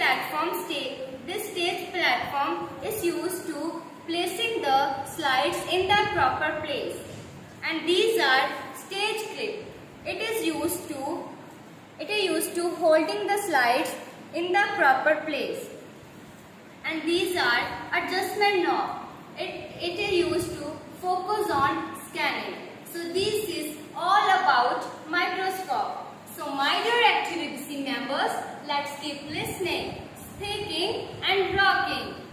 stage platform is used to placing the slides in the proper place. And these are stage clip. It is used to holding the slides in the proper place. And these are adjustment knob. It is used to focus on scanning. So this is all about microscope. So my dear Active ABC members, let's keep listening, speaking and rocking.